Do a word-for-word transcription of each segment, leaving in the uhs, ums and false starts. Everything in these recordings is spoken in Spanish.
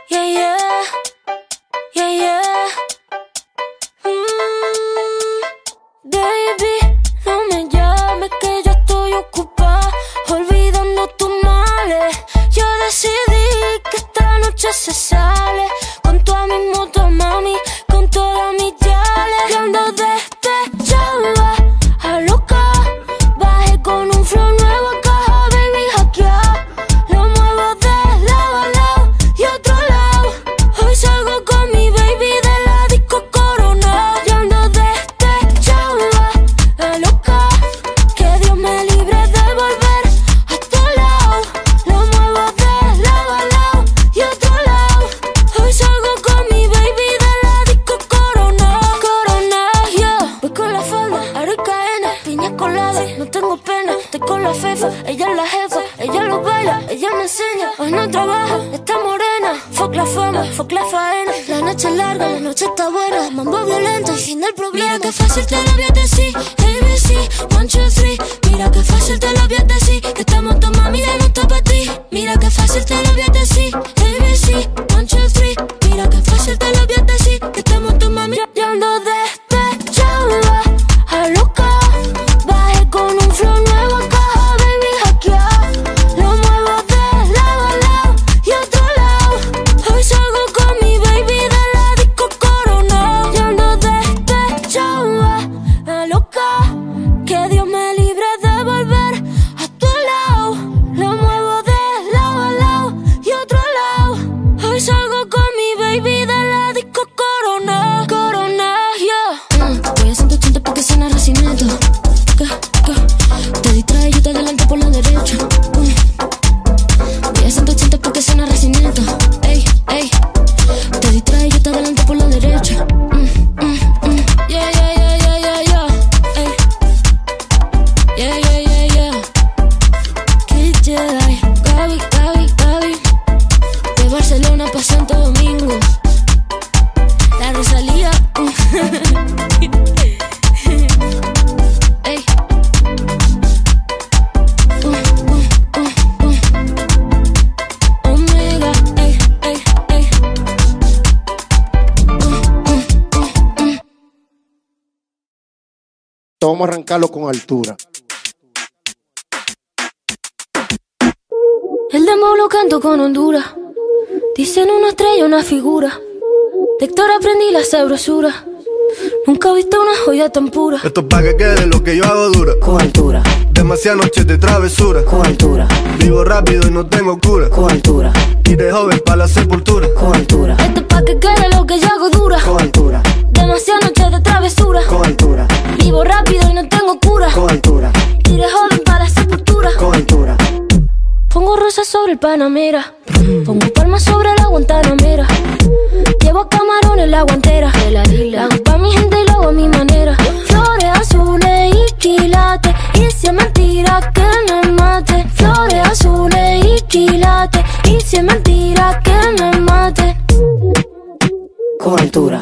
yeah, yeah, yeah, yeah. Mm, baby, no me llames que yo estoy ocupada, olvidando tus males. Yo decidí que esta noche se sale con toda mi moto, mami, con todas mis yales. Yo ando despechada, a loca, bajé con un flow nuevo a caja, baby, hackeado. Lo muevo de lado a lado y otro lado. Hoy salgo con mi baby de la disco Corona. Yo ando despechada, a loca, que Dios me libre de volver a tu lado. Lo muevo de lado a lado y otro lado. Hoy salgo con mi baby de la disco Corona. Corona, yeah. Voy con la falda, aro y cadena, piña colada, no tengo pena. Estoy con la fefa, ella es la jefa, ella lo baila, ella me enseña. Hoy no trabaja, está morena. Fuck la fama, fuck la faena. La noche es larga, la noche está buena. Mambo violento y fin del problema. Mira que fácil te lo voy a decir, A B C, one, two, three. Mira que fácil te lo voy a decir, que estamos tu mami de no está pa' ti. Mira que fácil te lo voy a decir, A B C, one, two, three. Mira que fácil te lo voy a decir, que estamos tu mami. Yo ando despechada, a loca, bajé con un flow nuevo a caja, baby, hackeado. Lo muevo de lado a lado y otro lado. Hoy salgo con mi baby de la disco Corona. Yo ando despechada, a loca, que Dios me libre de volver a tu lado. Lo muevo de lado a lado y otro lado. Hoy salgo con mi baby de la disco Corona. Corona, yeah. Mm, voy a ciento ochenta porque suena Recinito. ¿Qué? ¿Qué? Te distrae, yo te adelanto por la derecha. Mm. Voy a ciento ochenta porque suena Recinito. Ey, ey. Te distrae, yo te adelanto por la derecha. Mm, mm, mm. Yeah, yeah, yeah, yeah, yeah, yeah. Ey. Yeah, yeah, yeah, yeah. Kid Jedi, Gaby, Gaby, Gaby. De Barcelona pa' Santo Domingo. La Rosalía. Uh. Ey. Uh, uh, uh, uh. Omega, ey, ey, ey. Uh, uh, uh, uh. Vamos a arrancarlo con altura. El demo lo canto con Honduras. Dicen una estrella, una figura. De Héctor aprendí la sabrosura. Nunca he visto una joya tan pura. Esto es pa' que quede lo que yo hago dura. Con altura, Demasiadas noches de travesura. con altura, Vivo rápido y no tengo cura. con altura, Y de joven pa' la sepultura. con altura, Esto es pa' que quede lo que yo hago dura. con altura, Demasiadas noches de travesura. con altura, Vivo rápido y no tengo cura. con altura, Y de joven para la sepultura. con altura. Pongo rosas sobre el Panamera. Pongo palmas sobre la Guantanamera. Llevo camarones la guantera. La hago pa' mi gente y lo hago a mi manera. Flores azules y quilates. Y si es mentira que me mate. Flores azules y quilates. Y si es mentira que me mate. Con altura,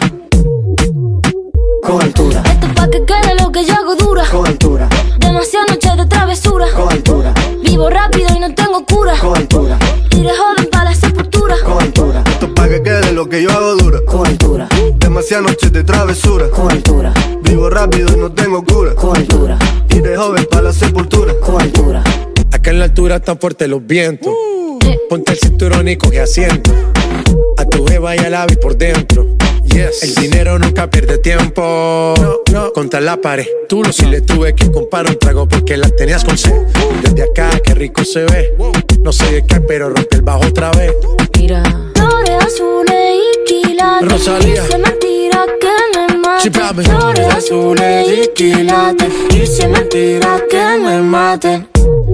con altura, Esto es pa' que quede lo que yo hago dura. con altura, Demasiadas noches de travesura. con altura, Vivo rápido y no tengo cura. con altura, Y de joven para la sepultura. con altura, Esto es pa' que quede lo que yo hago dura. con altura, Demasiadas noches de travesura. con altura, Vivo rápido y no tengo cura. con altura, Y de joven pa' la sepultura. con altura. Acá en la altura están fuertes los vientos. Eh. Ponte el cinturón y coge asiento. A tu jeva y al ave por dentro. Yes. El dinero nunca pierde tiempo. No, no. Contra la pared. Tú lo si le tuve que comprar un trago porque la tenías con sed. Desde acá, qué rico se ve. No sé de qué, pero rompe el bajo otra vez. Mira. Flores azules y quilates. Rosalía. Y si es mentira que me mate. Chipame. Flores azules y quilates. Y si es mentira que me mate.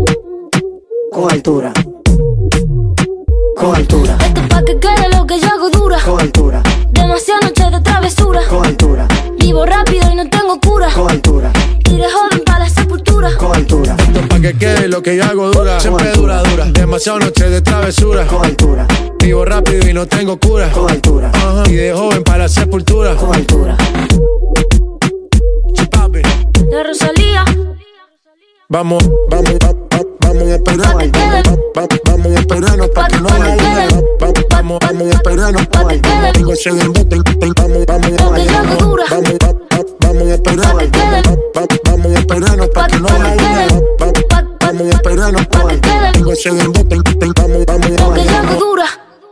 Con altura, con altura, Esto es pa' que quede lo que yo hago dura. con altura, Demasiadas noches de travesura. con altura, Vivo rápido y no tengo cura. con altura, Y de joven para la sepultura. con altura, Esto es pa' que quede lo que yo hago dura. Siempre dura, dura. Demasiadas noches de travesura. con altura, Vivo rápido y no tengo cura. con altura, Ajá. Y de joven para la sepultura. con altura. Chipapi. La Rosalía. Vamos, vamos, va- va- vamos a esperar. Pa' que quede. Va- va- Vamos a esperarnos pa' que no Pa' que vaya. quede. Va- va- Vamos, vamos a esperar. esperarnos. Pa' que quede. Tengo ese embuste, vamos, vamos, Lo que yo que dura. vamos, va- va- vamos a esperar. Pa' que quede. Va- va- Vamos a esperarnos pa' que no Pa' que la quede. una. Va- Pa- Vamos a esperarnos pa' que quede. Tengo ese embuste, vamos, vamos, Lo que yo que vamos. dura.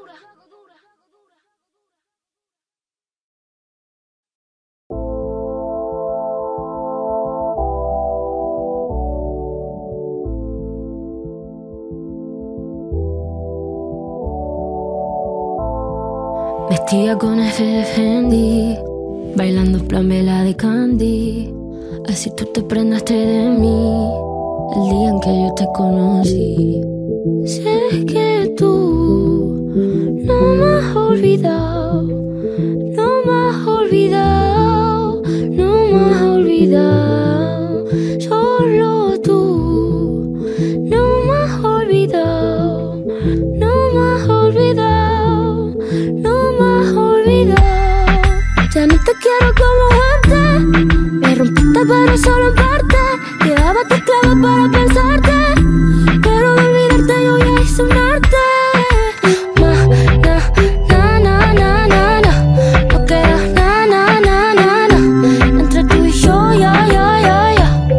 Vestida con F de Fendi, bailando plan vela de Candy. Así tú te prendaste de mí el día en que yo te conocí. Sé que tú no me has olvidado, no me has olvidado, no me has olvidado. Solo tú no me has olvidado, no me has olvidado, no me has olvidado. Ya no te quiero como antes, me rompiste pero solo en parte. Llevaba tus claves para pensarte, pero de olvidarte yo ya hice un arte. Ma, na, na, na, na, na, na. No queda na, na, na, na, na. Entre tú y yo, ya, ya, ya, ya.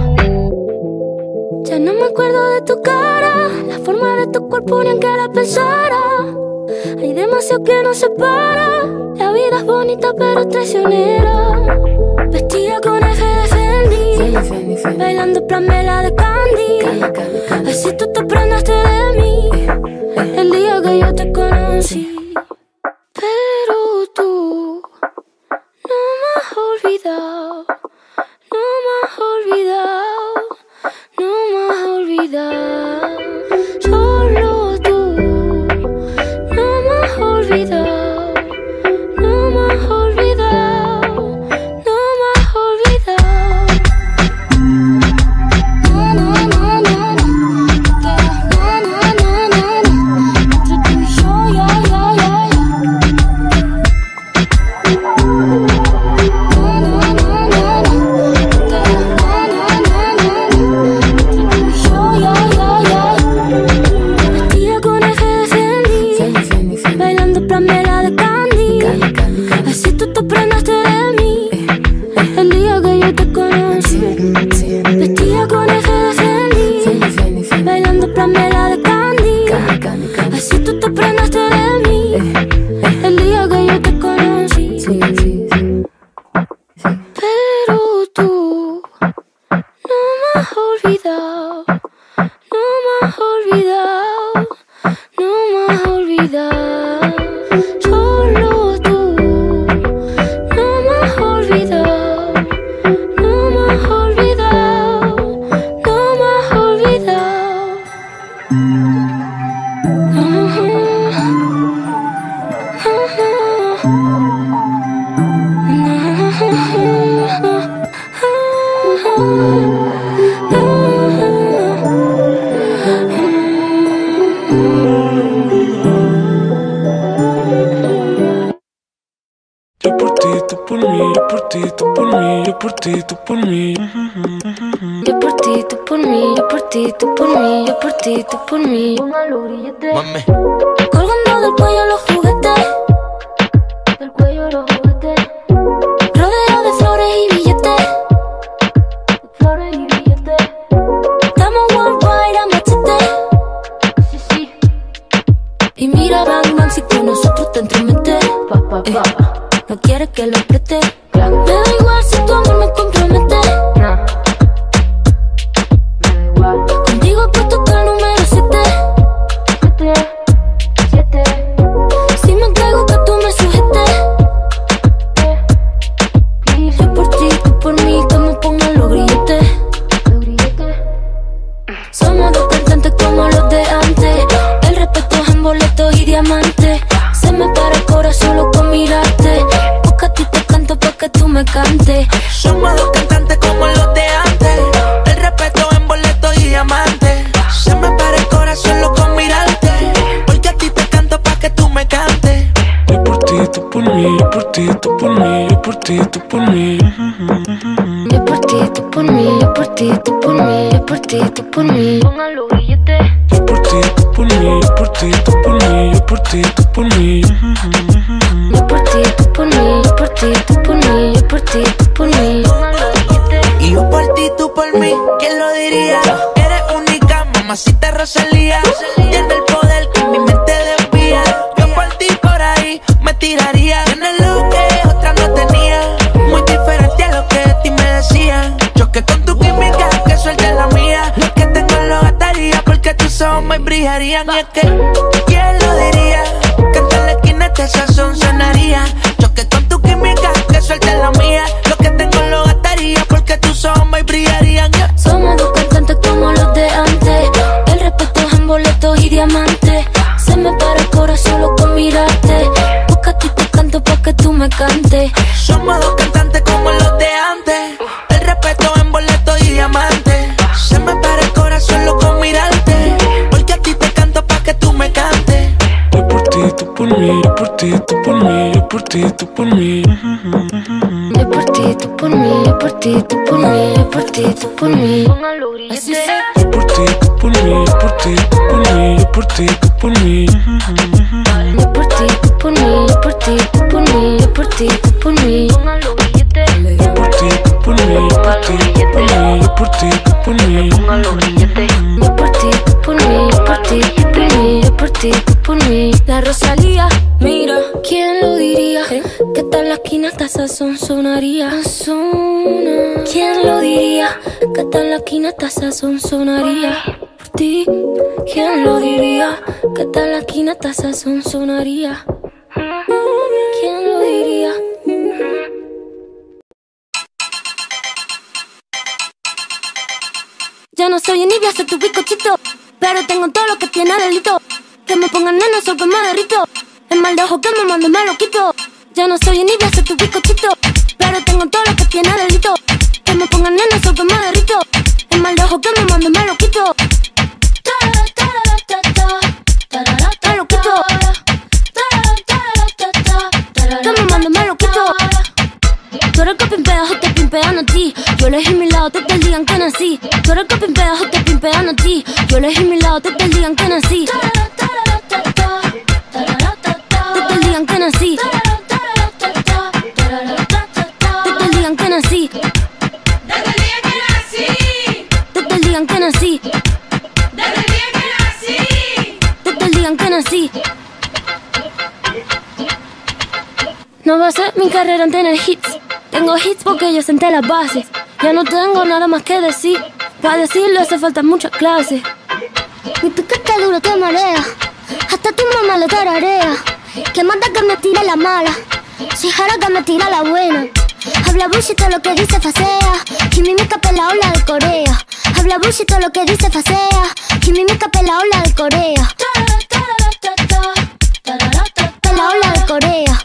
Ya no me acuerdo de tu cara, la forma de tu cuerpo ni en que la pensara. Hay demasiado que nos separa. La vida es bonita pero traicionera. Vestida con F de Fendi, bailando plan vela de Candy. Así tú te prendaste de mí el día que yo te conocí. Pero tú no me has olvidado, no me has olvidado, no me has olvidado. Solo tú no me has olvidado, no me has olvidado, no me has olvidado. Na, na, na, na, na. Na, na, na, na, na. Entre tú y yo, ya, ya, ya, ya. Na, na, na, na, na. Na, na, na, na, na. Entre tú y yo, ya, ya, ya, ya. Vestida con F de Fendi, bailando plan vela de Candy. Así tú te prendaste de mí el día que yo te conocí. Vestida con F de Fendi, bailando plan vela de Candy. Así tú te prendaste de mí el día que yo te conocí. Pero tú no me has olvidado, no me has olvidado, no me has olvidado. Solo tú no me has olvidado, no me has olvidado, no me has olvidado. Yo por ti, tú por mí, yo por ti, tú por mí, yo por ti, tú por mí. Yo por ti, tú por mí, yo por ti, tú por mí, yo por ti, tú por mí. Póngalo grillete. Mami. Colgando del cuello los juguetes, del cuello los juguetes. Rodeado de flores y billetes, de flores y billetes. Estamos worldwide a machete. Sí, sí. Y mira, bang, bang, si con nosotros te entrometes. Pa, pa, pa. Eh, no quieres que lo apriete. Me da igual si tu amor me compromete. Contigo puesto que el número siete. Si me entrego que tú me sujetes. Yo por ti, tú por mí, que me pongan los grilletes. Somos dos cantantes como los de antes. El respeto es en boletos y diamantes. Se me para el corazón solo con mirarte. Porque a ti te canto pa' que tú me cantes. Somos dos cantantes como los de antes. El respeto en boleto y diamante. Se me para el corazón solo con mirarte. Porque a ti te canto pa' que tú me cantes. Yo por ti, tú por mí, yo por ti, tú por mí, yo por ti, tú por mí. Yo por ti, tú por mí, yo por ti, tú por mí, yo por ti, tú por mí. Póngalo billete. Yo por ti, tú por mí, yo por ti, tú por mí, yo por ti, tú por mí. Yo por ti, tú por mí. Yo por ti, tú por mí. Yo por ti, tú por mí. Y yo por ti, tú por mí, ¿quién lo diría? Eres única, mamacita Rosalía. Tiene el poder que mi mente desvía. Yo por ti por ahí me tiraría. Tienes lo que otra no tenía. Muy diferente a lo que de ti me decían. Choque con tu química, que suelte la mía. Lo que tengo lo gastaría porque tus ojos me brillarían. Y es que, ¿quién lo diría? Que en la esquina este sazón sonaría. Choque con tu química, que suelte la mía. Lo que tengo lo gastaría porque tus ojos me brillarían. Yeah. Somos dos cantantes como los de antes. El respeto es en boletos y diamantes. Se me para el corazón solo con mirarte. Busca a ti te canto pa' que tú me cantes. Somos dos cantantes como los de antes. El respeto en boletos y diamantes. Se me para el corazón solo con mirarte. Porque a ti te canto pa' que tú me cantes. Yo por ti, tú por mí. Yo por ti, tú por mí. Yo por ti, tú por mí. Yo por ti, tú por mí. Yo por ti, tú por mí. Yo por ti, tú por mí. Así sea. Yo por ti, tú por mí. Yo por ti, tú por mí. Yo por ti, tú por mí. Yo por ti, tú por mí. Yo por ti, tú por mí. Yo por ti, tú por mí. Yo por ti, tú por mí. Yo por ti, tú por mí. Yo por ti, tú por mí. Yo por ti, tú por mí. Yo por ti, tú por mí. Yo por ti, tú por mí. La Rosalía, mira, ¿quién lo diría? Que tal la esquina hasta sazón sonaría. ¿Quién lo diría? Que tal la esquina hasta sazón sonaría. Por ti, ¿quién lo diría? Que tal la esquina hasta sazón sonaría. ¿Quién lo diría? Ya no soy envidia, soy tu bizcochito. Pero tengo todo lo que tiene delito. Que me pongan nena, soy que me derrito. El mal de ojo que me mando me lo quito. Ya no soy envidia, soy tu bizcochito. Pero tengo todo lo que tiene delito. Que me pongan nena, soy que me derrito. El mal de ojo que me mando me lo quito. Me lo quito. Que me mando me lo quito. Tú eres el que pimpea, o te pimpean a ti. Yo elegí mi lado, te el día en que nací. Tú eres el que pimpea, o te pimpean a ti. Yo elegí mi lado, te el día en que nací. Te el día en que nací. Te el día en que nací. Desde el día que nací. Te el día en que nací. Desde el día que nací. Te el día en que nací. No va a ser mi carrera en tener hits. Tengo hits porque yo senté las bases. Ya no tengo nada más que decir. Para decirlo hace falta muchas clases. Mi piquete duro te marea. Hasta tu mamá lo tararea. Que manda que me tire la mala. Si jara que me tira la buena. Habla bullshit todo lo que dice facea. Quimimica pela ola de Corea. Habla bullshit todo lo que dice facea. Quimimica pela ola de Corea. Pela ola de Corea.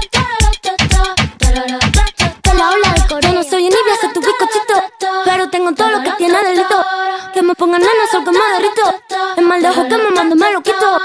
Yo no soy envidia, soy tu bizcochito. Pero tengo todo lo que tiene delito. Que me pongan nena, soy que me derrito. El mal de ojo que me mando me lo quito.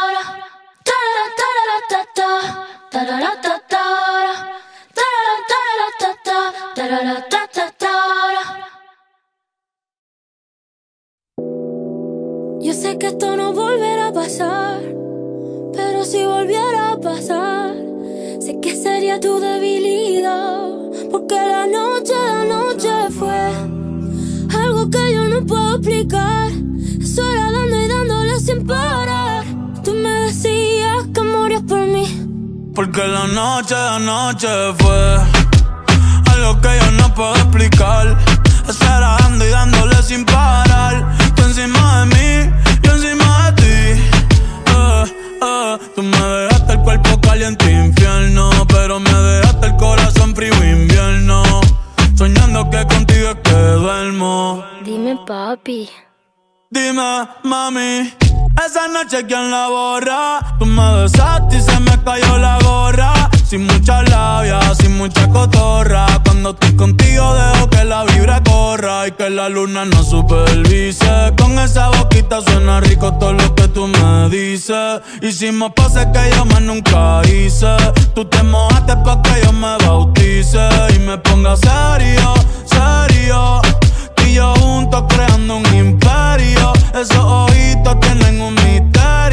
Yo sé que esto no volverá a pasar, pero si volviera a pasar, sé que sería tu debilidad. Porque la noche, la noche fue algo que yo no puedo explicar. Eso era dando y dándole sin parar. Tú me decías que morías por mí. Porque la noche, la noche fue algo que yo no puedo explicar. Eso era dando y dándole sin parar. Tú encima de mí, yo encima de ti. eh, eh. Tú me dejaste el cuerpo caliente infierno, pero me dejaste el corazón frío invierno. Soñando que contigo es que duermo. Dime papi. Dime mami, esa noche quién la borra. Tú me besaste y se me cayó la gorra. Sin mucha labia, sin mucha cotorra. Cuando estoy contigo dejo que la vibra corra y que la luna no supervise. Con esa boquita suena rico todo lo que tú me dices. Hicimos poses que yo más nunca hice. Tú te mojaste pa' que yo me bautice y me ponga serio, serio. Tú y yo juntos creando un imperio. Esos ojitos tienen un misterio.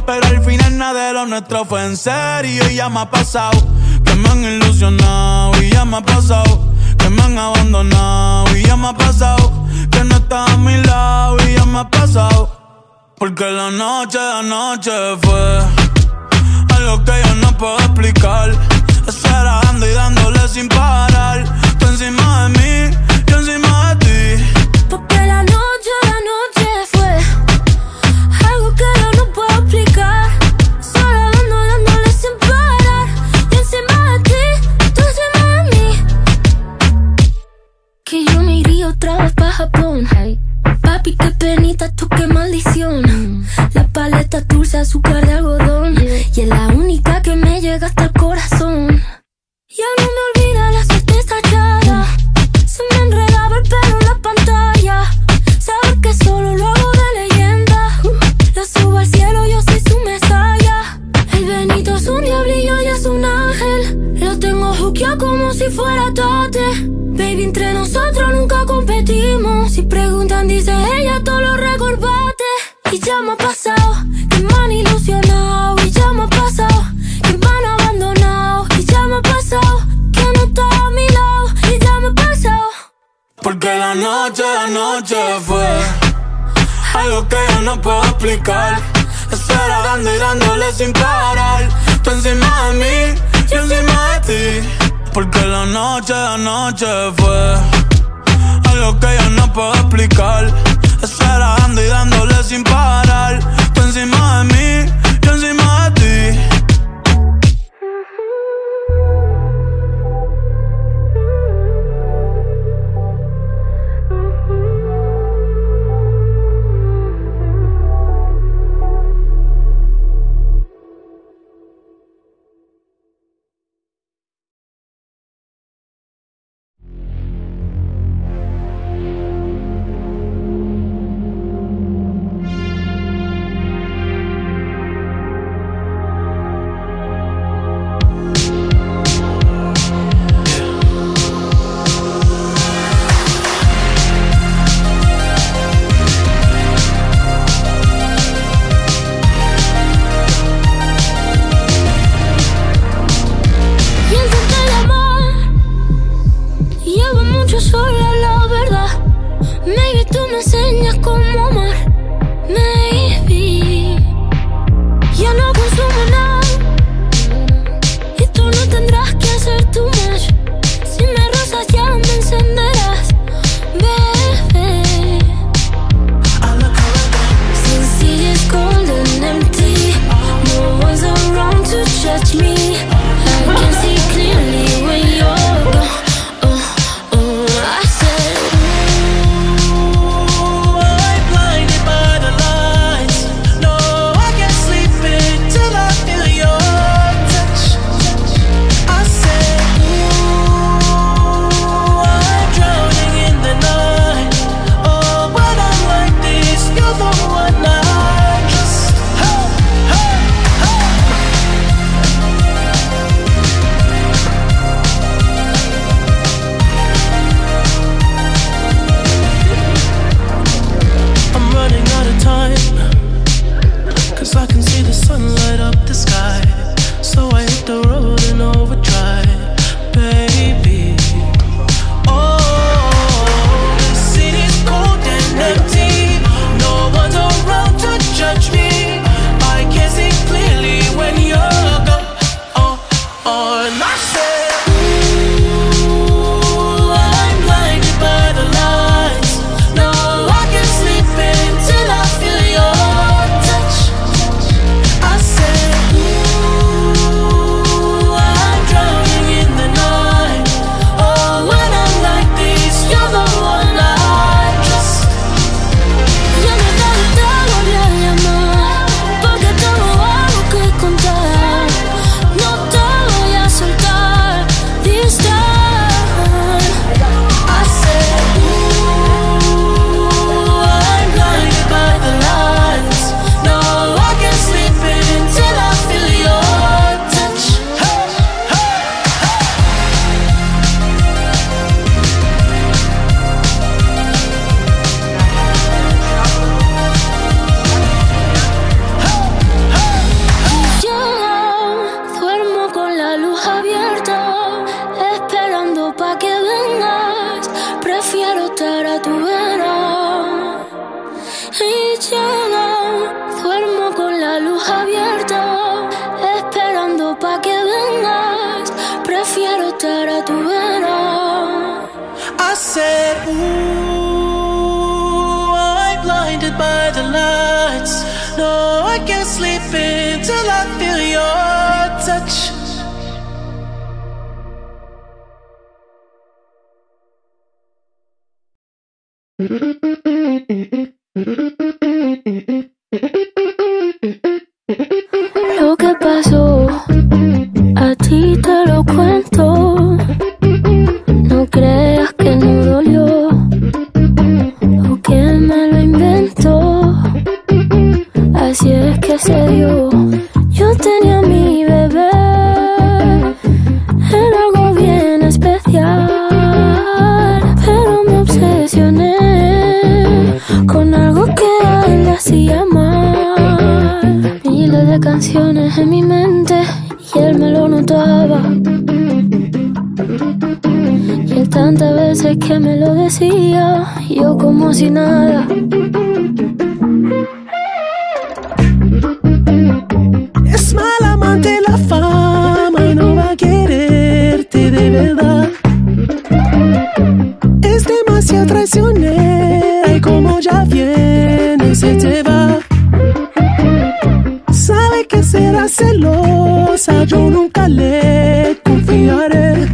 pero al final nada de lo nuestro fue en serio. Y ya me ha pasado que me han ilusionado. Y ya me ha pasado que me han abandonado. Y ya me ha pasado que no estás a mi lado. Y ya me ha pasado porque la noche de anoche fue algo que yo no puedo explicar. Eso era dando y dándole sin parar. Tú encima de mí, yo encima de ti. Porque la noche de anoche fue algo que yo no puedo explicar. Solo dando, dándole sin parar. Yo encima de ti, tú encima de mí. Que yo me iría otra vez pa' Japón. Hey. Papi, qué penita, tú qué maldición. La paleta dulce, azúcar de algodón. Y es la única que me llega hasta el corazón. Ya no me olvida la suerte estallada. Se me enredaba el pelo en la pantalla. Sabes que solo lo hago de leyenda. La subo al cielo, yo soy su mesaya. El Benito es un diablillo y es un ángel. Lo tengo juqueado como si fuera Tate. Baby, entre nosotros nunca competimos. Si preguntan, dice ella, todo lo recorbate. Y ya me ha pasado que me han ilusionado. Y ya me ha pasado que me han abandonado. Y ya me ha pasado que no está a mi lado. Y ya me ha pasado porque la noche de anoche fue algo que yo no puedo explicar. Eso era dando y dándole sin parar. Tú encima de mí, yo encima de ti. Porque la noche de anoche fue algo que yo no puedo explicar. Eso era dando y dándole sin parar. Tú encima de mí, yo encima de ti. touch. Lo que pasó, a ti te lo cuento. No creas que no dolió o que me lo inventó. Así es que se dio. Yo tenía a mi bebé, era algo bien especial, pero me obsesioné con algo que a él le hacía mal. Miles de canciones en mi mente y él me lo notaba. Y él tantas veces que me lo decía, yo como si nada. Es mal amante la fama y no va a quererte de verdad. Es demasiado traicionera y como ya viene se te va. Sabe que será celosa, yo nunca le confiaré.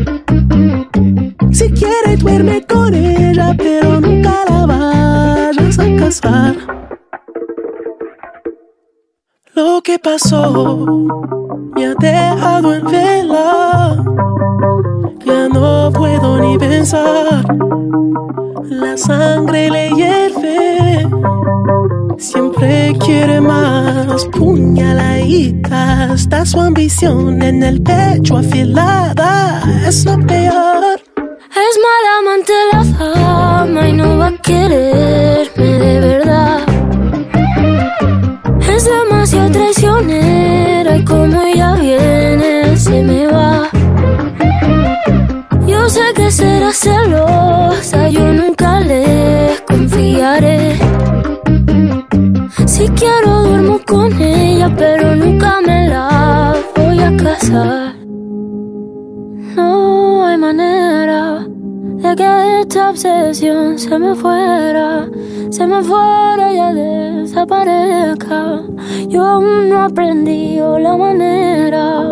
Si quiere duerme con ella, pero nunca la vayas a casar. Lo que pasó me ha dejado en vela. Ya no puedo ni pensar. La sangre le hierve. Siempre quiere más. Puñaladita. Está su ambición en el pecho afilada. Es lo peor. Es mala amante la fama y no va a quererme de verdad. Es demasiado traicionera y como ella viene se me va. Yo sé que será celosa, yo nunca le confiaré. Si quiero duermo con ella, pero nunca me la voy a casar. No hay manera de que esta obsesión se me fuera, se me fuera y ya desaparezca. Yo aún no aprendí la manera.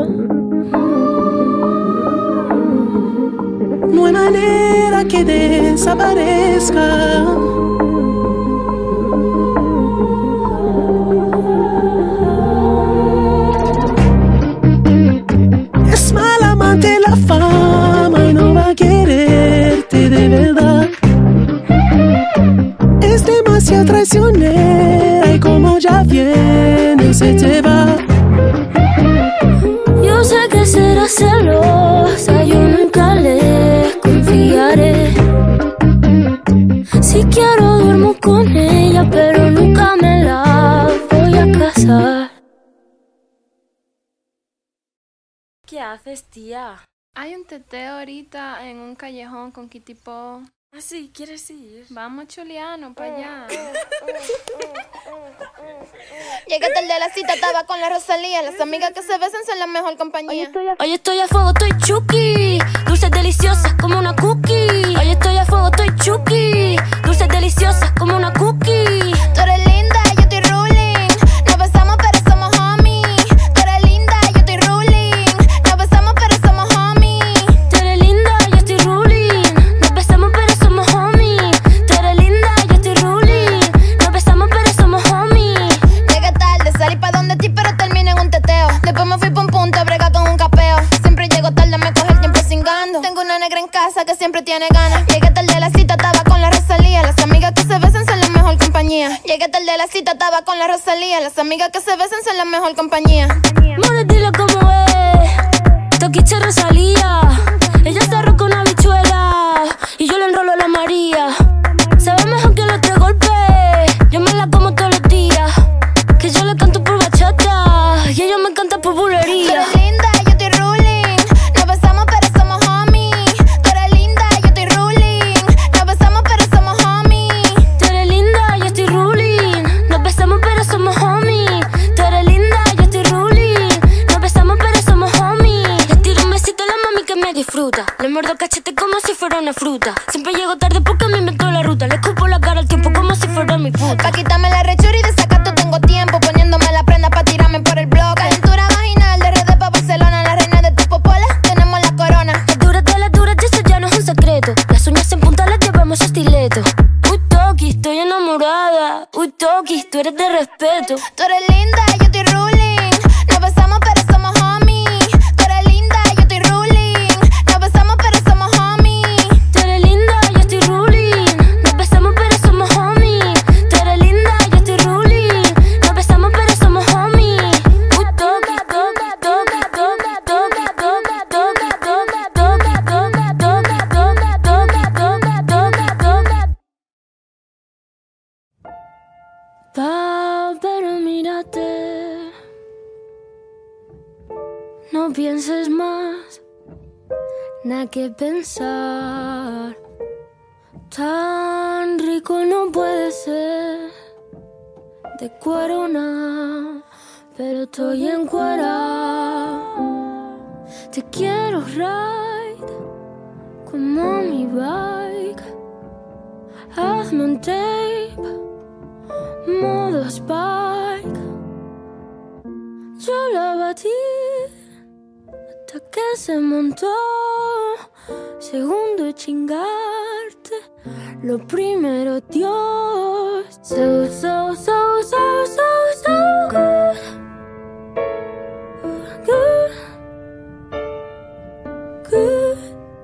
No hay manera que desaparezca. Es mal amante la fama y no va a quererte de verdad. Es demasiado traicionera y como ya viene se te va. Yo sé que será celosa, yo nunca le confiaré. Si quiero duermo con ella, pero nunca me la voy a casar. ¿Qué haces, tía? Hay un teteo ahorita en un callejón con Kitty Po. ¿Ah, sí? ¿Quieres ir? Vamos, Chuliano, para allá. Llegué tarde a la cita, estaba con la Rosalía. Las amigas que se besan son la mejor compañía. Hoy estoy a fuego, estoy chuki. Dulces deliciosas como una cookie. Hoy estoy a fuego, estoy chuki. Dulces deliciosas como una cookie. Tú eres linda, yo estoy ruling. Nos besamos pero somos homies. Tú eres linda, yo estoy ruling. Nos besamos pero somos homies. Tú eres linda, yo estoy ruling. Nos besamos pero somos homies. Tú eres linda, yo estoy ruling. Nos besamos pero somos homies. Llegué tarde, salí pa' donde ti pero terminé en un teteo. Después me fui pa' un punto a bregar con un capeo. Siempre llego tarde, me coge el tiempo cingando. Tengo una negra en casa que siempre tiene ganas. Llegué tarde a la cita, estaba con la Rosalía. Las amigas que se besan son la mejor compañía. Llegué tarde a la cita, estaba con la Rosalía. Las amigas que se besan son la mejor compañía. More, dile cómo es. Toquiche Rosalía. Ella se arroja una bichuela y yo le enrolo la María. Sabe mejor que los tres golpes. Yo me la como todos los días. Que yo le canto por bachata y ella me canta por bulería. Tú eres linda, yo estoy ruling. Nos besamos pero somos homies. Tú eres linda, yo estoy ruling. Nos besamos pero somos homies. Tú eres linda, yo estoy ruling. Nos besamos pero somos homies. Tú eres linda, yo estoy ruling. Nos besamos pero somos homies. Le tiro un besito a la mami que me disfruta. Le muerdo el cachete como si fuera una fruta. Siempre llego tarde porque me inventó la ruta. Le escupo la cara al tiempo como si fuera mi puta. Pa' quitarme la rechura y desacato tengo tiempo. Poniéndome la prenda pa' tirarme por el bloque. Calentura vaginal de redes pa' no pienses más, nada que pensar. Tan rico no puede ser, de cuero nada, pero estoy en cuera. Te quiero ride como mi bike. Hazme un tape, modo Spike. Yo la batí hasta que se montó. Segundo chingarte, lo primero Dios. So, so, so, so, so, so good. Good. Good.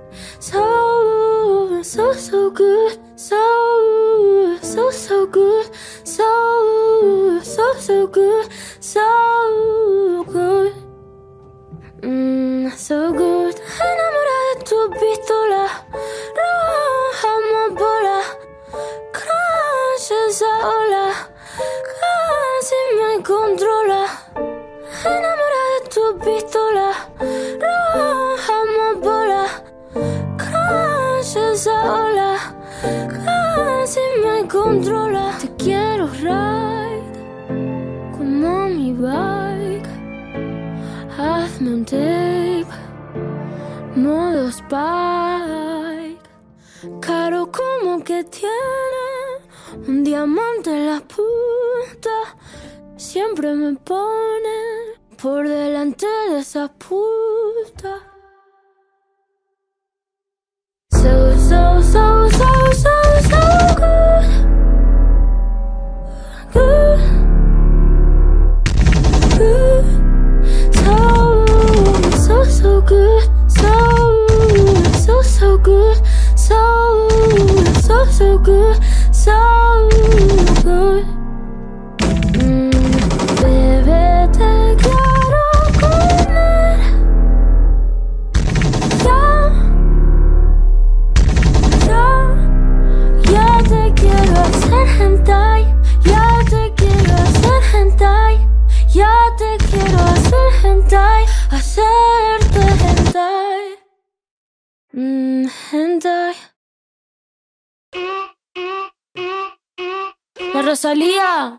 So, so, so good. So, so, so good. So, so, so good. So good. Mm, so good. Enamorada de tu pistola, roja amapola, crash esa ola, casi me controla. Enamorada de tu pistola, roja amapola, crash esa ola, casi me controla. Te quiero ride como mi bike. Hazme un tape, modo Spike. Caro como que tiene un diamante en la punta. Siempre me pone por delante de esa puta. So, so, so, so, so, so good. Good. Good. So, so good, so, so, so good, so, so, so good, so good. Mm, bebé, te quiero comer. Ya, ya, ya te quiero hacer hentai. Ya te quiero hacer hentai. Ya te quiero hacer hentai. Hacerte hentai. Mmm, hentai. La Rosalía.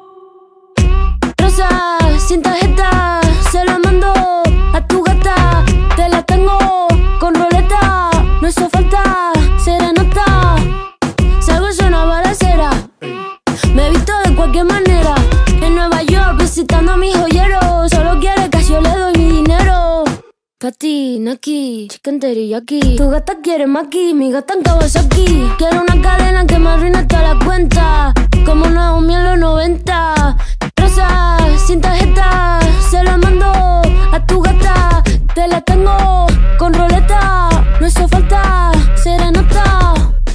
Rosa, sin tarjeta, se la mando a tu gata. Te la tengo con roleta, no hizo falta serenata. Salgo en una balacera, me he visto de cualquier manera. En Nueva York visitando a mis joyeros. Solo quiere que yo le doy mi dinero. Pati, Naki, chicken teriyaki. Tu gata quiere maki, mi gata en Kawasaki. Quiero una cadena que me arruine toda la cuenta, como Naomi en los noventa. Rosa, sin tarjeta, se la mando a tu gata. Te la tengo con roleta, no hizo falta serenata.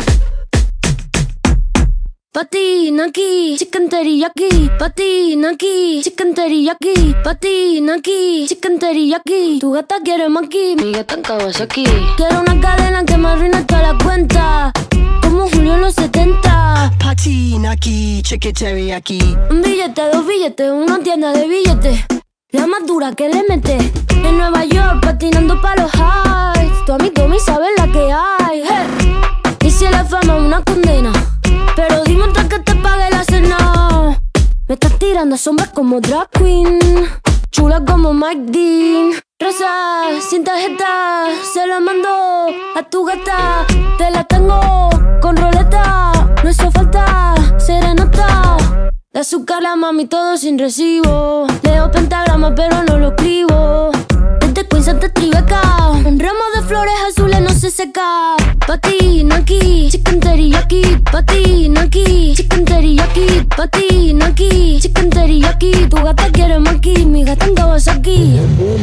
Pati, Naki, chicken teriyaki. Pati, Naki, chicken teriyaki. Pati, Naki, chicken teriyaki. Tu gata quiere maki, mi gata en Kawasaki. Quiero una cadena que me arruine toda la cuenta, como Julio en los setenta. Pati, Naki, chicken teriyaki. Un billete, dos billetes, una tienda de billetes, la más dura que le mete. En Nueva York patinando pa' los highs. Tu amigo me sabe la que hay. Hey. Y si la fama es una condena, pero dime antes que te pague la cena. Me estás tirando sombras como drag queen, chula como Mike Dean. Rosa, sin tarjeta, se la mando a tu gata. Te la tengo con roleta, no hizo falta serenata. De azúcar la mami todo sin recibo. Leo pentagrama pero no lo escribo. Desde Queens hasta Tribeca, un ramo de flores azules no se seca. Pati, Naki, chicken teriyaki. Pati, Naki, chicken teriyaki. Pati, Naki, chicken teriyaki. Tu gata quiere maki, mi gata en Kawasaki.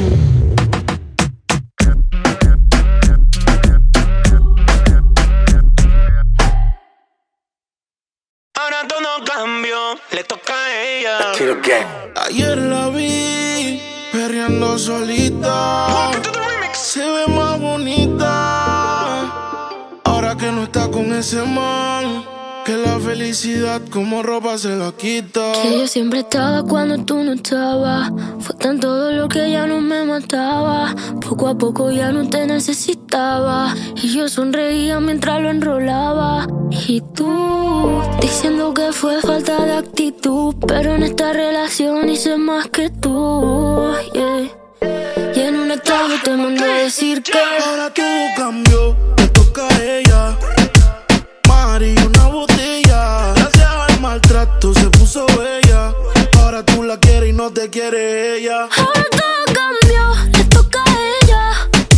Ahora todo cambió, le toca a ella. Ayer la vi perreando solita, se ve más bonita. Ahora que no está con ese man, Que la felicidad como ropa se la quita. Que yo siempre estaba cuando tú no estabas. Fue tan todo lo que ya no me mataba. Poco a poco ya no te necesitaba. Y yo sonreía mientras lo enrolaba. Y tú, diciendo que fue falta de actitud. Pero en esta relación hice más que tú, yeah. Y en un estado te mandé a decir que ahora todo cambió, te toca a ella. Mari, una botella. Gracias al maltrato se puso bella. Ahora tú la quieres y no te quiere ella. Ahora todo cambió, le toca a ella.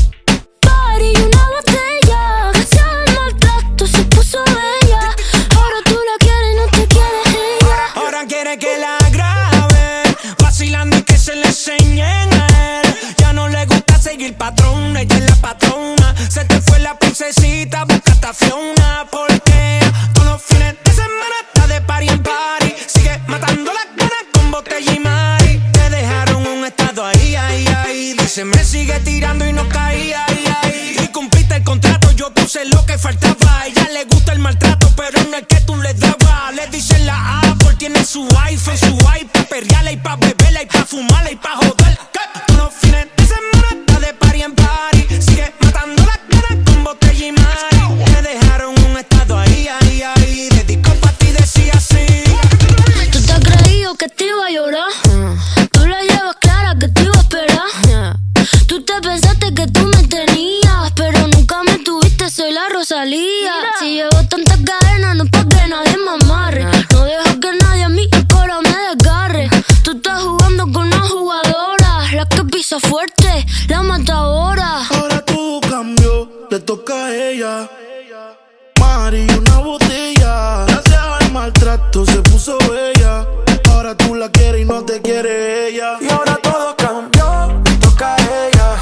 Mari, una botella. Gracias al maltrato se puso bella. Ahora tú la quieres y no te quiere ella. Ahora quiere que la graben, vacilando y que se le enseñen a él. Ya no le gusta seguir patrón, ella es la patrona. Se te fue la princesita, busca a Fiona. Porque todos los fines de semana está de party en party. Sigue matando las ganas con botella y mari. Te dejaron un estado ahí, ahí, ahí. Dice me sigue tirando y no caía, ahí, ahí. Y cumpliste el contrato, yo puse lo que faltaba. A ella le gusta el maltrato, pero no es que tú le dabas. Le dicen la Apple, tiene su iPhone, su iPad. Perreala y pa' beberla y pa' fumarla y pa' joder. Todos los fines de semana está de party en party. Sigue matando las ganas con botella y mari. Me dejaron un estado ahí, ahí, ahí. Dedicó pa' ti, decía así. Tú te has creído que te iba a llorar. Tú la llevas clara que te iba a esperar. Tú te pensaste que tú me tenías, pero nunca me tuviste, soy la Rosalía. Si llevo tantas cadenas no es pa' que nadie me amarre. No dejo que nadie a mí el coro me desgarre. Tú estás jugando con una jugadora, la que pisa fuerte, la matadora. Ahora todo cambió, le toca a ella. Mari, una botella. Gracias al maltrato se puso bella. Ahora tú la quieres y no te quiere ella. Y ahora todo cambió, le toca a ella.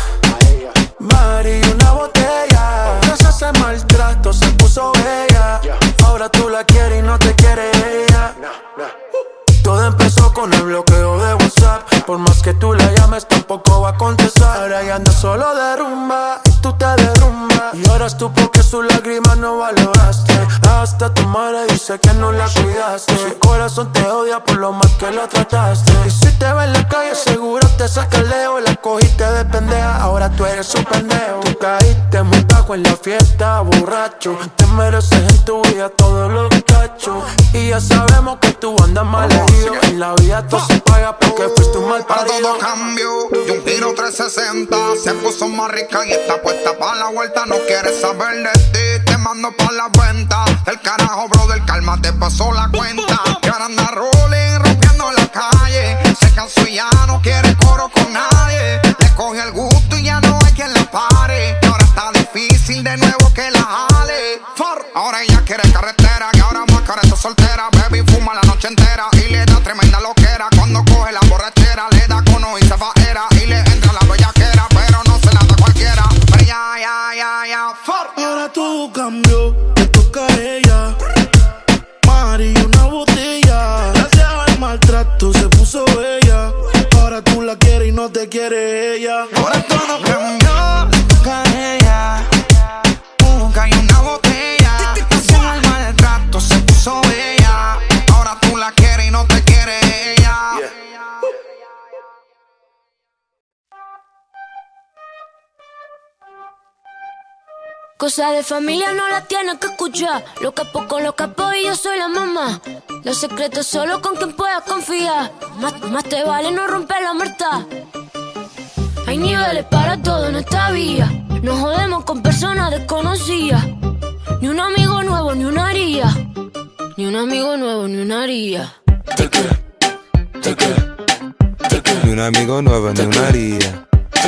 Mari, una botella. Gracias al maltrato se puso bella. Ahora tú la quieres y no te quiere ella. Todo empezó con el bloqueo de WhatsApp. Por más que tú la llames tampoco va a contestar. Ahora ya anda solo de rumba y tú te derrumbas. Y ahora tú porque sus lágrimas no valoraste. Hasta tu madre dice que no la cuidaste. Su corazón te odia por lo mal que lo trataste. Y si te ve en la calle seguro te saca el leo. La cogiste de pendeja, ahora tú eres un pendejo. Tú caíste muy bajo en la fiesta, borracho. Te mereces en tu vida todos los cachos. Y ya sabemos que tú andas mal herido. En la vida todo se paga porque fuiste un mal Para parido. todo cambio, y un giro trescientos sesenta. Se puso más rica y está puesta para la vuelta. No quieres saber de ti, te mando pa' la venta. El carajo, brother, calma, te pasó la cuenta. Que ahora anda rolling, rompiendo la calle. Se cansó y ya no quiere coro con nadie. Le coge el gusto y ya no hay quien la pare. Y ahora está difícil de nuevo que la jale. Ahora ella quiere carretera, que ahora más cara está soltera. Baby fuma la noche entera y le da tremenda loquera. Cuando coge la borrachera, le da cono y se va era. Y le entra la bellaquera, pero no se la da cualquiera. Pero ya, ya, ya, ya, ahora todo cambió, le toca a ella. Mari, una botella. Gracias al maltrato se puso bella. Ahora tú la quieres y no te quiere ella. Ahora todo cambió, le toca a ella. Nunca hay una botella. Gracias al maltrato se puso bella. Ahora tú la quieres y no te quiere ella. Cosa de familia no la tienes que escuchar. Los capos con los capos y yo soy la mamá. Los secretos solo con quien puedas confiar. Más, más te vale no romper la muerta. Hay niveles para todo en esta vía. No jodemos con personas desconocidas. Ni un amigo nuevo, ni una haría. Ni un amigo nuevo, ni una haría. Ni un amigo nuevo, ni una haría.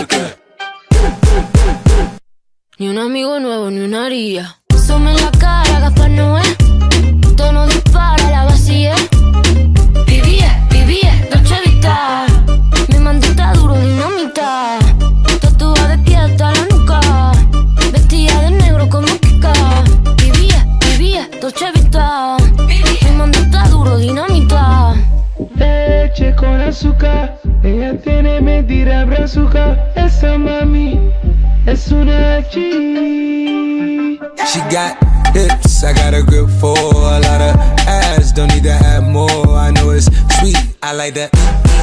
Ni un amigo nuevo, ni una haría. Sume en la cara, Gaspar Noé. Tono dispara, la vacía. Vivía, vivía, Dolce Vita. Mi mandita duro, dinamita. Tatuada de pie hasta la nuca. Vestida de negro como Kika. Vivía, vivía, Dolce Vita. Mi mandita duro, dinamita. Leche con azúcar. Ella tiene mentira brazuca. Esa mami es una G. She got hips, I got a grip for a lot of ass. Don't need to have more. I know it's sweet, I like that.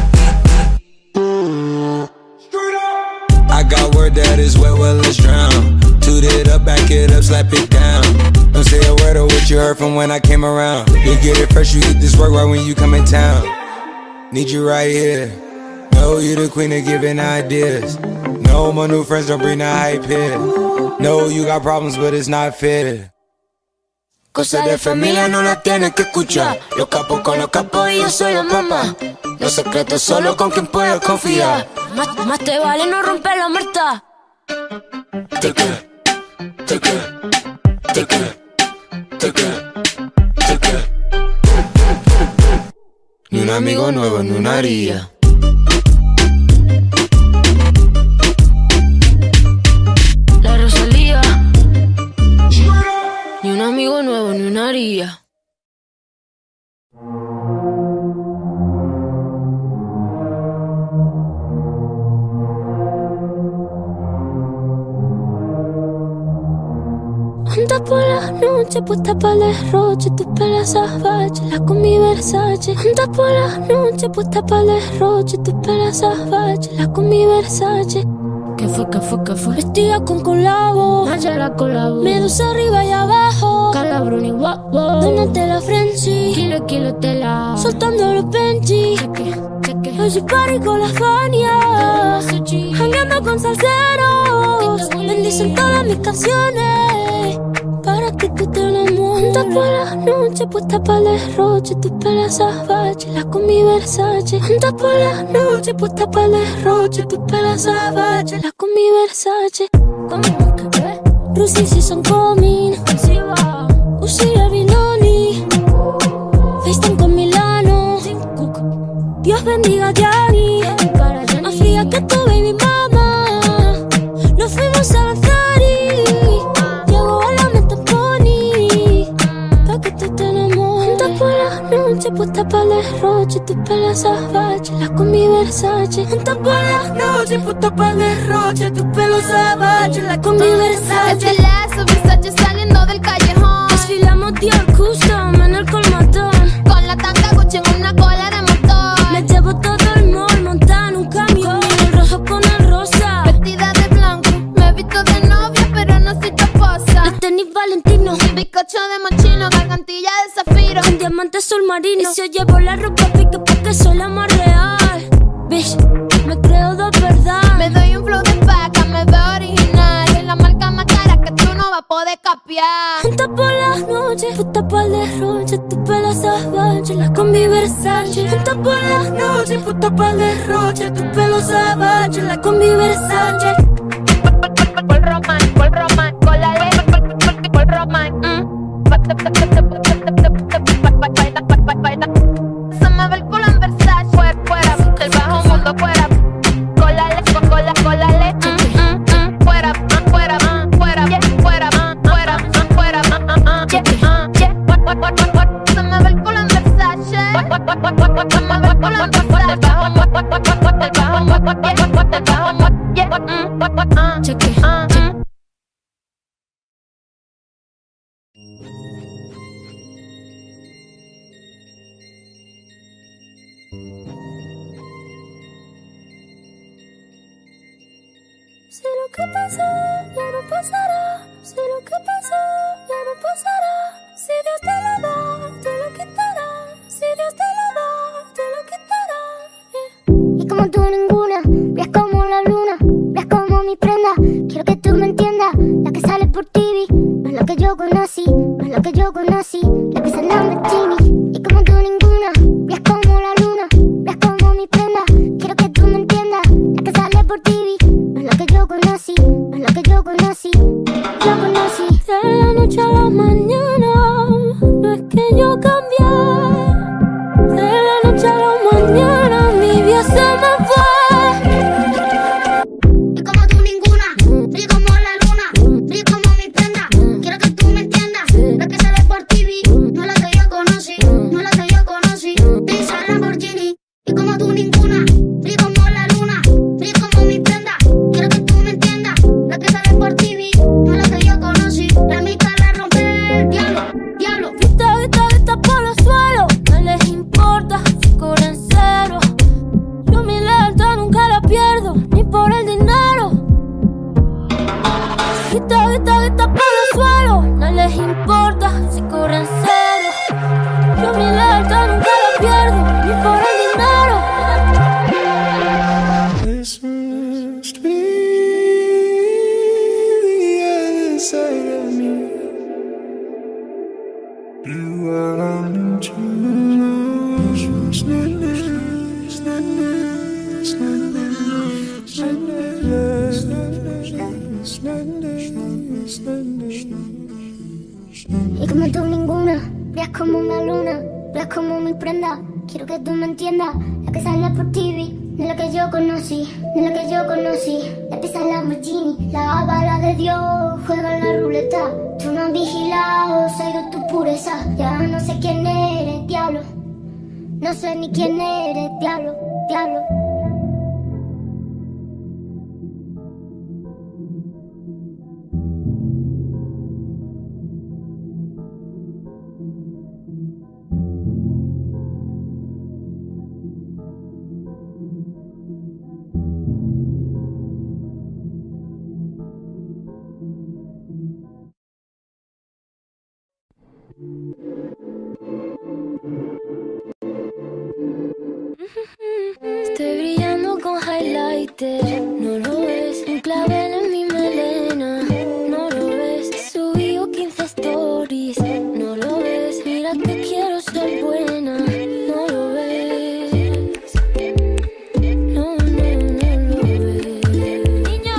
I got word that is wet, well let's drown. Toot it up, back it up, slap it down. Don't say a word of what you heard from when I came around. You get it fresh, you get this work right when you come in town. Need you right here. Know you the queen of giving ideas. No, my new friends don't bring the hype here. No, you got problems, but it's not fair. Cosas de familia no las tienes que escuchar. Los capos con los capos y yo soy la mamá. Los secretos solo con quien puedes confiar. Más, más te vale no romper la muerta. Te quiero, te quiero, te quiero, te quiero, te quiero. Ni un amigo nuevo, ni una haría. La Rosalía. Ni un amigo nuevo, ni una haría. Anda por la noche, puesta para el derroche. Tu pelo salvaje, la con mi Versace. Anda por la noche, puesta para el derroche. Tu pelo salvaje, la con mi Versace. ¿Qué fue, qué fue, qué fue? Vestida con colabo, la colabo. Medusa arriba y abajo, Calabruni, wow, wow. Donate la Frenchy, kilo, kilo tela. Soltando los Benji, cheque, cheque. Hoy party con la Fania, jangueando con salseros. Bendicen todas mis canciones para que tú te enamores. Anda por la noche, puesta para el derroche. Tu pelo salvaje, la con mi Versace. Anda por la noche, puesta para el derroche. Tu pelo salvaje, la con mi Versace. Como que ve, Rusi season coming. Uzi Avinoni, FaceTime con Milano. Dios bendiga a Gianni. Más fría que tu baby mama. Nos fuimos a la puesta para el derroche, tu pelo salvaje, la con mi Versace. Anda por la noche, puesta para el derroche, tu pelo salvaje, la con mi Versace. Es el lazo, Versace saliendo del callejón. Desfilamos Dior Custom en el colmatón. Con la tanga Gucci en una cola de motor. Me llevo todo el mall, montada en un camión. El rojo con el rosa, vestida de blanco. Me he visto de novia, pero no soy tu esposa. El tenis Valentino, bizcocho de mochino, gargantilla de zafiro. Con diamante sol marino. Y si yo llevo la ropa pique porque soy la más real. Bitch, me creo de verdad. Me doy un flow de paca, me veo original. Soy la marca más cara que tú no vas a poder capiar. Anda por las noches, puesta para el derroche. Tu pelo salvaje, la con mi Versace. Anda por las noches, puesta para el derroche. Tu pelo salvaje, la con mi Versace. Por román, por román, con la ley, por román. Se me ve el culo en Versace, fuera, fuera, del bajo mundo, fuera. Con la leche, con la, con la leche, fuera, fuera, fuera, fuera, fuera, fuera, se me ve el culo en Versace, se me ve el culo en Versace, del bajo mundo, del bajo mundo, del bajo mundo, cheque. Si lo que pasó ya no pasará, si lo que pasó ya no pasará, si Dios te lo da, te lo quitará, si Dios te lo da, te lo quitará. Yeah. Y como tú ninguna, brillas como la luna, brillas como mi prenda. Quiero que tú me entiendas, la que sale por T V no es la que yo conocí, no es la que yo conocí, la que sale en bikini. Y como tú ninguna, brillas como la luna, brillas como mi prenda. Quiero que tú me entiendas, la que sale por T V no es la que yo conocí, no es la que yo conocí, yo conocí. De la noche a la mañana, no es que yo cambié. De la noche a la mañana, mi vida se me fue. Y como tú ninguna, brillo como la luna, brillo como mi prenda. Quiero que tú me entiendas, la que sale por T V no es la que yo conocí, Y como tú ninguna, brillas como una luna, brillas como mi prenda. Quiero que tú me entiendas, la que sale por T V, no la que yo conocí, no la que yo conocí. La pisa la Lamborghini, la bala de Dios, juega en la ruleta. Tú no has vigilado, se ha ido tu pureza. Ya no sé quién eres, diablo. No sé ni quién eres, diablo, diablo. Estoy brillando con highlighter, no lo ves, un clavel en mi melena, no lo ves, subí quince stories, no lo ves, mira que quiero ser buena, no lo ves, no, no, no lo ves. Niño,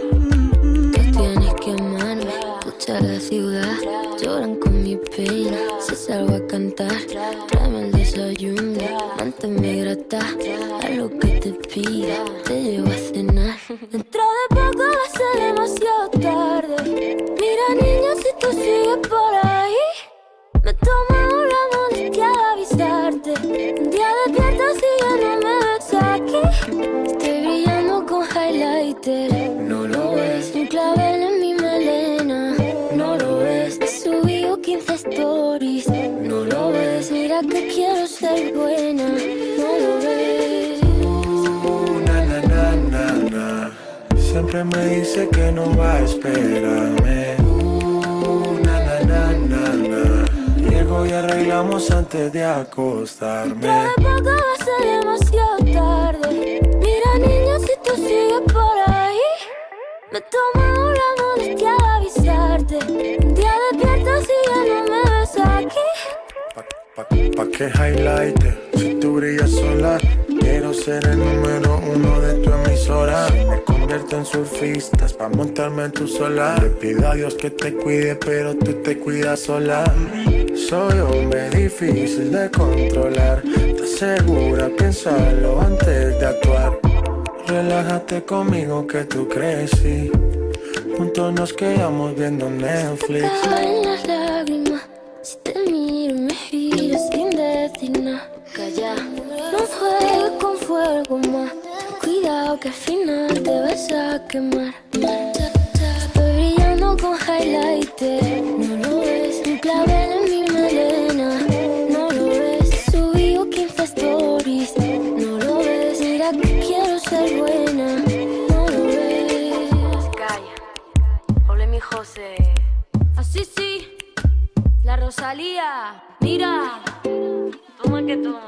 tú tienes que amarme, escucha la ciudad, lloran con mi pena, si salgo a cantar, tráeme el desayuno, manténme grata, a lo que te pida, te llevo a cenar. Dentro de poco va a ser demasiado tarde. Mira niño, si tú sigues por ahí, me toma una molestia de avisarte. Un día despierto si ya no me ves aquí. Estoy brillando con highlighter, no lo ves, un clavel en mi melena, no lo ves, subí quince stories, no lo ves, mira que quiero ser buena, no lo ves. Uh, na, na, na, na, na. Siempre me dice que no va a esperarme. Uh, na, na, na, na, na. Llego y arreglamos antes de acostarme. Dentro de poco va a ser demasiado tarde. Mira niño, si tú sigues por ahí, me toma una molestia de avisarte. Un día despierto si ya no me ves aquí. Pa, pa que highlighter, si tú brillas sola, quiero ser el número uno de tu emisora. Me convierto en surfistas pa' montarme en tu sola. Le pido a Dios que te cuide, pero tú te cuidas sola. Soy hombre difícil de controlar. ¿Estás segura? Piénsalo antes de actuar. Relájate conmigo que tú crecí. Juntos nos quedamos viendo Netflix. Caen las lágrimas si te miro y me giras sin decir nada. Calla, no juegues con fuego más. Ten cuidado que al final te vas a quemar. Estoy brillando con highlighter, no lo ves, un clavel en mi melena, no lo ves, subí quince stories, no lo ves, mira que quiero ser buena, no lo ves. Calla, ole mi José. Así sí, la Rosalía, mira, toma que toma.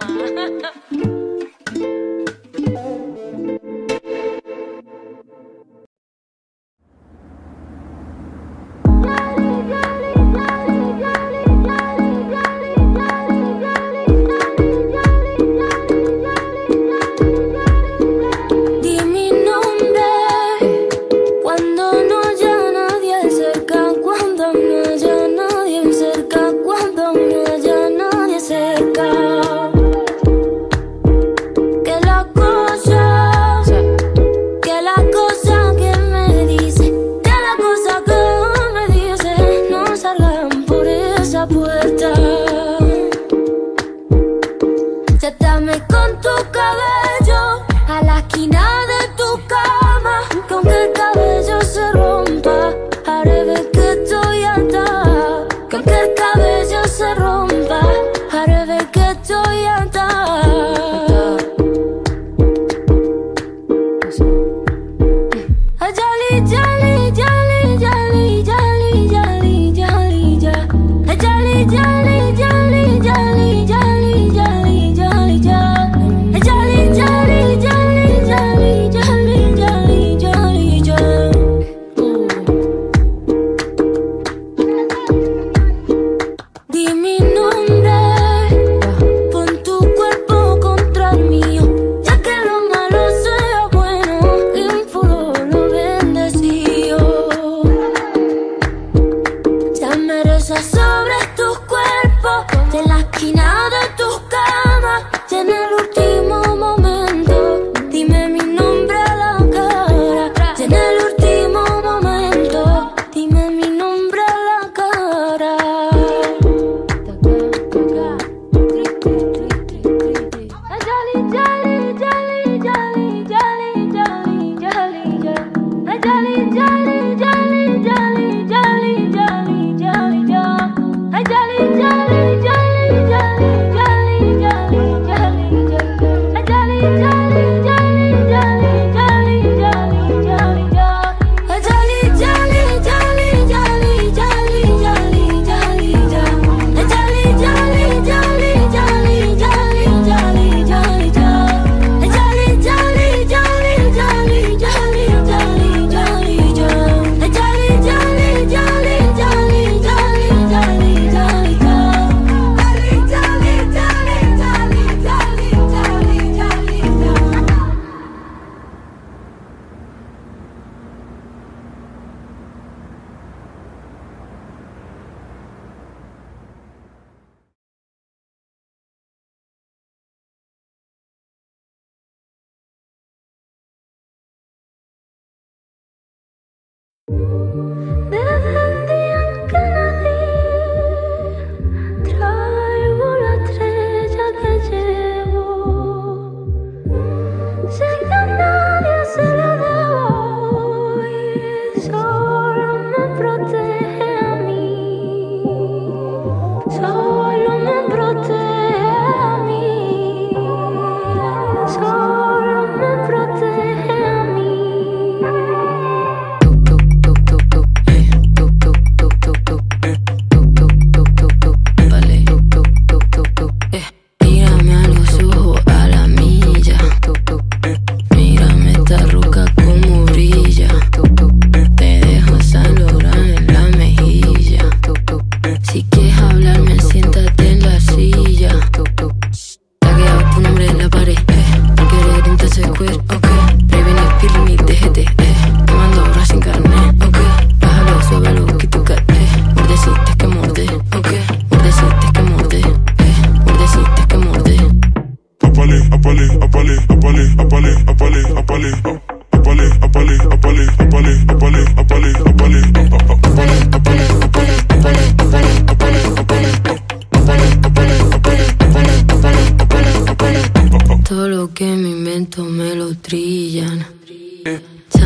Di mi nombre cuando no haya nadie cerca, cuando no haya nadie cerca, cuando no haya nadie.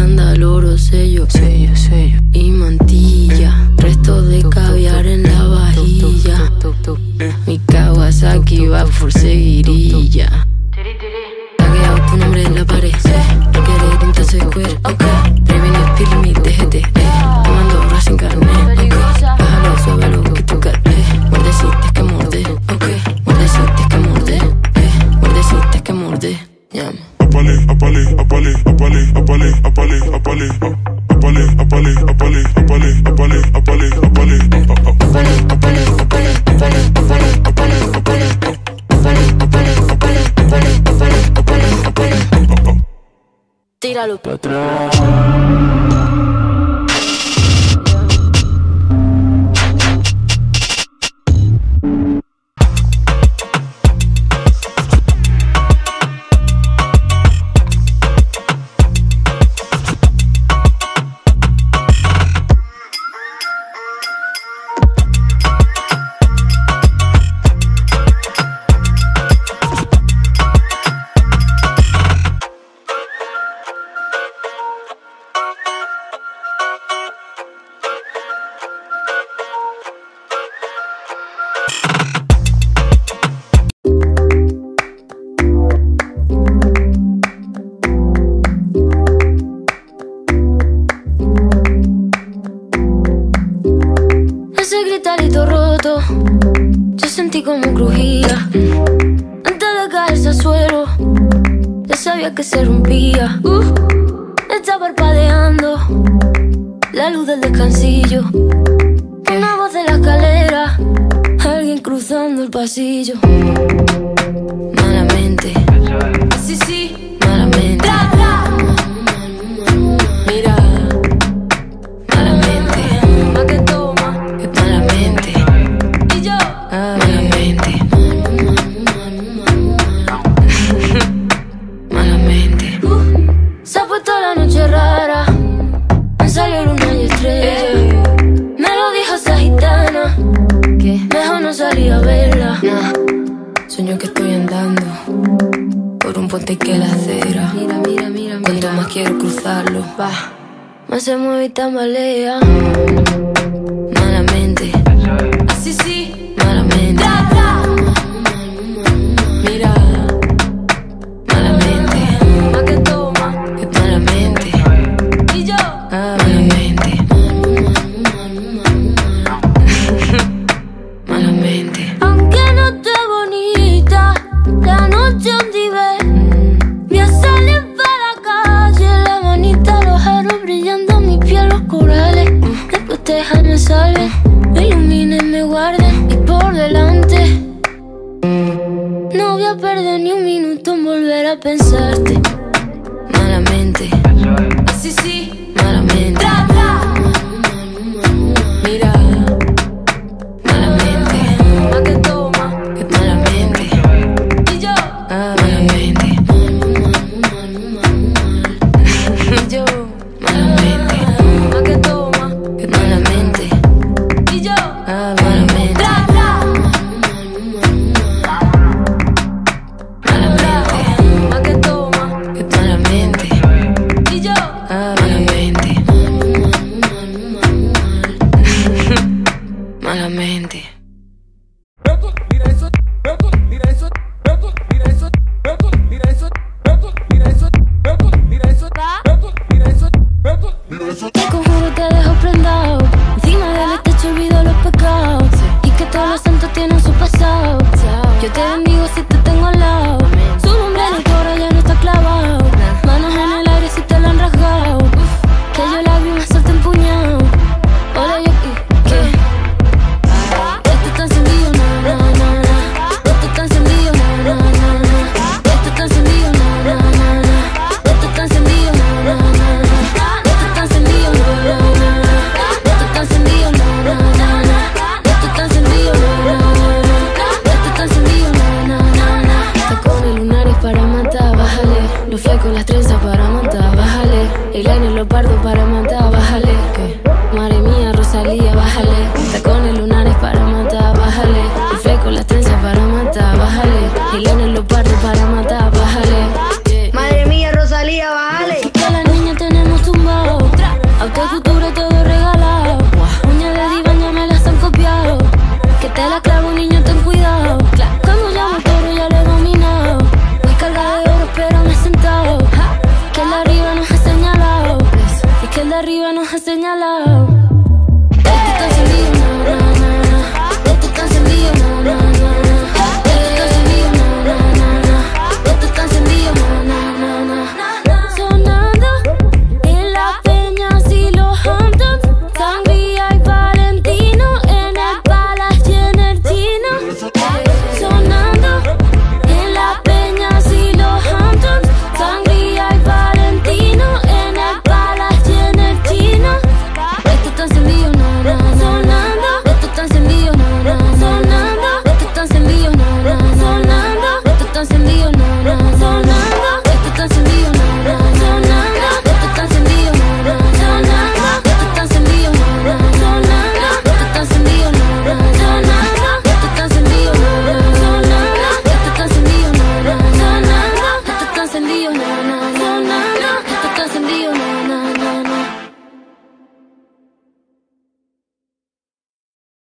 escándalo, oro, sello, sello, sello y mantilla. Resto de caviar en la vajilla. Mi Kawasaki va por seguirilla. Tagueado tu nombre en la pared. Requiere tinta square, ok. Previene feeling me, déjate, eh. Te mando horas sin carnet, ok. Bájalo, suávelo, que tú carnes. Muerde si tienes que morder, ok. Muerde si tienes que morder, eh. Muerde si tienes que morder, llama. Apale, apale, apale, apale, apale, apale, apale, apale, apale, apale, apale, apale, apale, apale, tíralo para atrás. Gritarito roto, yo sentí como crujía. Antes de caerse al suelo, ya sabía que se rompía. uh, Está parpadeando la luz del descansillo. Una voz de la escalera, alguien cruzando el pasillo. Malamente, sí, sí, malamente. Mira, malamente, pa' que toma. Malamente, y yo, ah, malamente. Malamente. uh, Se ha puesto la noche rara, me salió luna y estrella. Me lo dijo esa gitana, que mejor no salir a verla. Nah. Sueño que estoy andando por un puente que la acera. Mira, mira, mira, mira. Cuanto más quiero cruzarlo, va, más se mueve y tambalea. Malamente, así sí, malamente. Mira, malamente, pa' que toma, que malamente. Y yo, ah, malamente. Malamente. Aunque no esté bonita, la noche donde ve, voy a salir para la calle, la manita, los aros brillando, mi piel, los corales. Después déjame salir, me iluminen, me guarden y por delante. No voy a perder ni un minuto en volver a pensarte. Malamente, así sí, malamente. Mira, malamente, pa' que toma, que malamente. Y yo, ah, malamente. Y yo, malamente, pa' que toma, que malamente. Y yo, ah, malamente. Malamente, pa' que toma, que malamente. Y yo, ah, malamente. Malamente. Te conjuro, te dejo prendado. Encima del techo olvido los pecados. Y que todos los santos tienen su pasado. Yo te bendigo si te tengo al lado. Su nombre en el coro ya no está clavado. Manos en el aire si te lo han rasgado. Que yo lágrimas suelto empuñado. Hola, yo ¿qué? Esto está encendido, na, na, na, na. Esto está encendido, na, na, na, na. Esto está encendido, na, na, na, na. Esto está encendido, na, na, na, na. Esto está encendido, na, na, na, na. Esto está encendido, na, na, na, na. Esto está encendido, na, na, na, na. Esto está encendido, na, na, na, na. Tacones lunares para matar, bájale. Los flecos, las trenzas para matar, bájale. El aire, los pardos para matar, bájale. ¿Qué? Madre mía, Rosalía, bájale. Tacones lunares para matar, bájale. El fleco, las trenzas para matar, bájale. El aire, los pardos para matar, bájale. Madre mía, Rosalía, bájale. Que la niña tenemos tu arriba nos ha señalado.